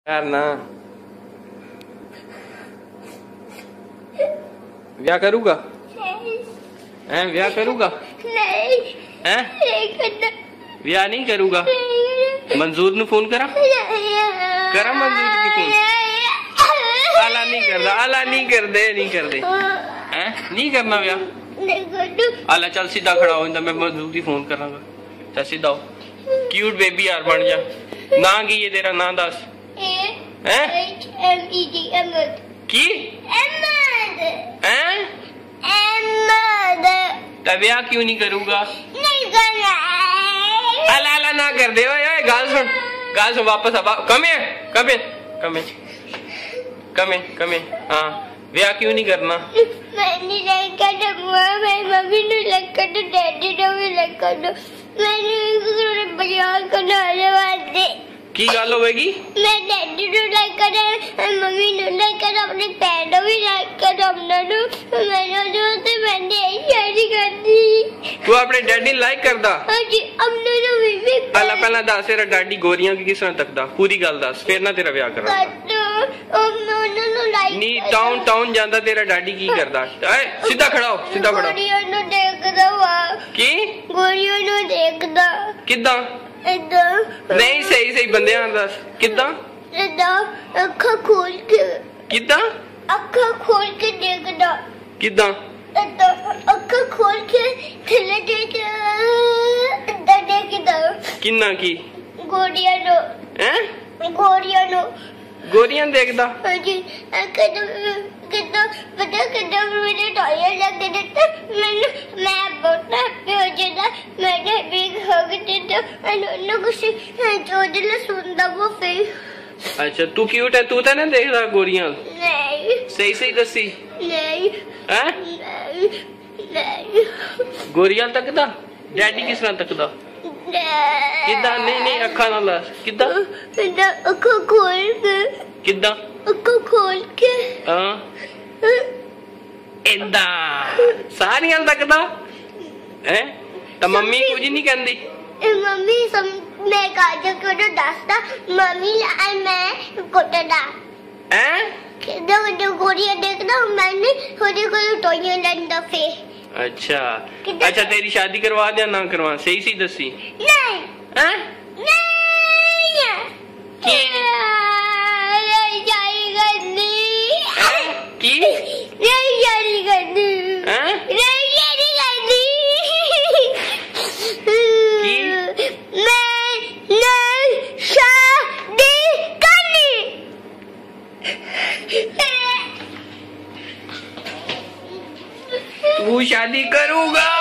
यार ना ब्याह करूँगा हैं? ब्याह करूँगा नहीं हैं? ब्याह नहीं करूँगा। मंजूर ने फोन करा मंजूर की फोन। आला नहीं करदा, आला नहीं कर दे हैं? नहीं करना ब्याह। आला चल सीधा खड़ा हो, मैं मंजूर की फोन करांगा। चल सीधा हो, क्यूट बेबी यार बन जा। ना की ये तेरा ना दस की ब्याह क्यों नहीं करूँगा? अला अला ना कर दे। ओए गाल सुन वापस अब कमे। हाँ ब्याह क्यों नहीं करना? मैंने लड़का तो मम्मी ने लड़का तो डैडी ने भी लड़का तो मैंने बाजार करने वाले की गाल होगी। मैं डैडी ने लड़का तो मम्मी ने लड़का तो अपने पैरों भी लड़का तो अपना तो मैंने शादी कर दी। तू अपने डैडी लाइक करदा? हाँ जी, अपने तो भी पहला दस तेरा डैडी गोरियां की किस तरह तकदा? पूरी गल दस, फिर ना तेरा ब्याह करा। नी टाउन जांदा तेरा डैडी की करदा? सीधा खड़ा हो, सीधा खड़ा की गोरियों देखदा किदा नहीं सही बंदे दस किदा अखा खोल के किदा अखा खोल के देखदा किदा अखा खोल के थले देखदा किन्ना की गोरियां देखदा। जी कितना पता कितना मेरे टायर लग देता मैं बहुत हैप्पी हो जाता। मैंने भी हग देता अन्होंने कुछ जो दिल सुनता वो फिर। अच्छा तू क्यूट है, तू तो ना देख रहा गोरियां? नहीं सही दसी नहीं हैं? नहीं गोरियां तकदा डैडी किस तरह तकदा? किदा नहीं अखा ना लस किदा अखा खोल के किदा अखा खोल के हाँ इदा सारियां तकदा हैं? तो मम्मी कुछ नहीं कहती? मम्मी मैं काजल को तो दसदा मम्मी मैं कोटदा हैं? जो गोरियां देखना मैंने थोड़ी कोई टोइयां लंदा फिर। अच्छा तेरी शादी करवा दिया ना करवा? सही दसी नहीं हैं? तू शादी करूँगा?